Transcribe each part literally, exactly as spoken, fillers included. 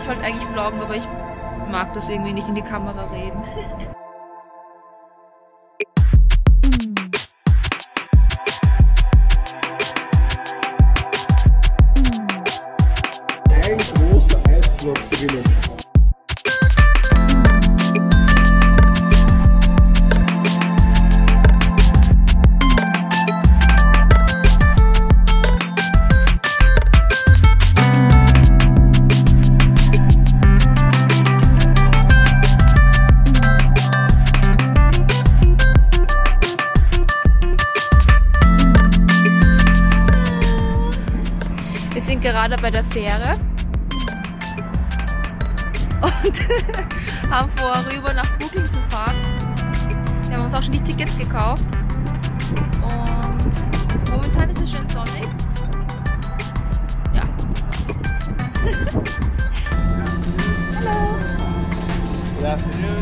wollte eigentlich vloggen, aber ich mag das irgendwie nicht in die Kamera reden. Ein großer Eisblock drinnen. Wir sind gerade bei der Fähre und haben vor, rüber nach Brooklyn zu fahren. Wir haben uns auch schon die Tickets gekauft und momentan ist es schön sonnig. Ja, das war's. Hallo! Good afternoon.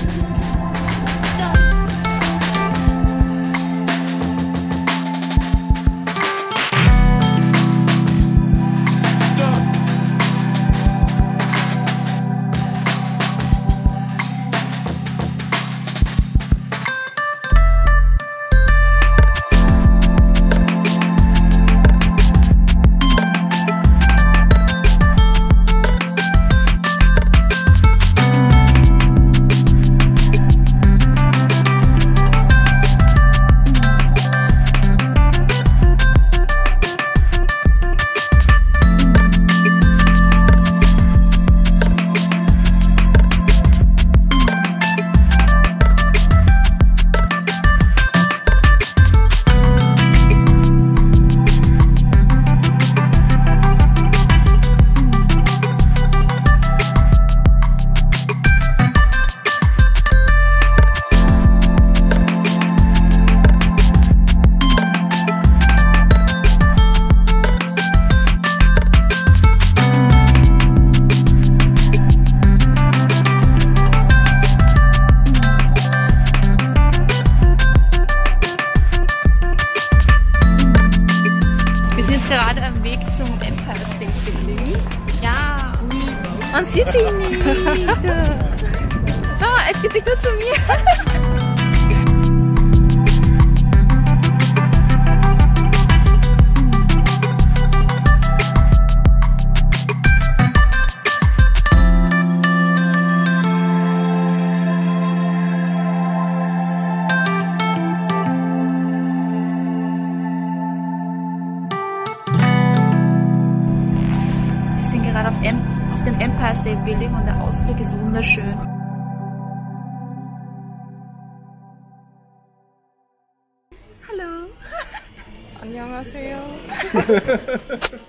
Gerade am Weg zum Empire State Building. Ja, man sieht ihn nicht. Schau mal, es geht sich nur zu mir. Wir sind gerade auf, em auf dem Empire State Building und der Ausblick ist wunderschön. Hallo! 안녕하세요.